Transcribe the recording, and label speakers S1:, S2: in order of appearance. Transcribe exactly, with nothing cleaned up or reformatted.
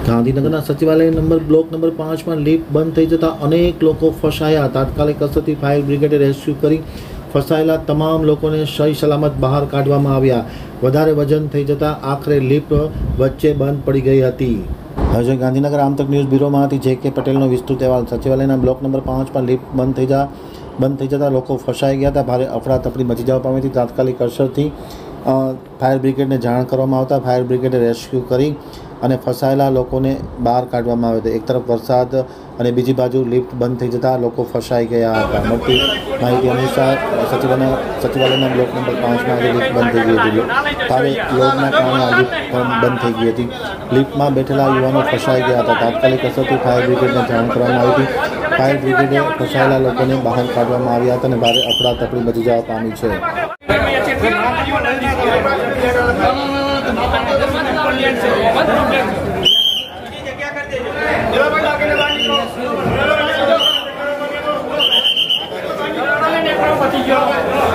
S1: ગાંધીનગરના સચિવાલય number block number પાંચમાં લિફ્ટ બંધ થઈ જતા અનેક લોકો ફસાયા. તાત્કાલિક અસરથી ફાયર બ્રિગેડે રેસ્ક્યુ કરી ફસાયેલા તમામ લોકોને સહી સલામત બહાર કાઢવામાં આવ્યા. વધારે વજન થઈ જતા આખરે લિફ્ટ વચ્ચે બંધ પડી ગઈ હતી. હજુ ગાંધીનગર આમતક ન્યૂઝ બ્યુરોમાંથી જે કે પટેલનો વિસ્તૃત અહેવાલ. સચિવાલયના બ્લોક નંબર પાંચમાં લિફ્ટ બંધ થઈ જા બંધ થઈ જતા લોકો ફસાઈ ગયા હતા. ભારે અફરાતફરી મચી જવા પામી હતી. તાત્કાલિક અસરથી ફાયર બ્રિગેડને જાણ કરવામાં આવતા ફાયર બ્રિગેડે રેસ્ક્યુ કરી અને ફસાયેલા લોકોને બહાર કાઢવામાં આવ્યા હતા. એક તરફ વરસાદ અને બીજી બાજુ લિફ્ટ બંધ થઈ જતા લોકો ફસાઈ ગયા હતા. મળતી માહિતી અનુસાર સચિવાલયના સચિવાલયના બ્લોક નંબર પાંચમાં આજે લિફ્ટ બંધ થઈ ગઈ હતી. ભારે લોડના કારણે આ લિફ્ટ બંધ થઈ ગઈ હતી. લિફ્ટમાં બેઠેલા યુવાનો ફસાઈ ગયા હતા. તાત્કાલિક અસરથી ફાયર બ્રિગેડને જાણ કરવામાં આવી હતી. ફાયર બ્રિગેડે ફસાયેલા લોકોને બહાર કાઢવામાં આવ્યા હતા અને ભારે અફરાતફરી મચી જવા પામી છે.
S2: Yo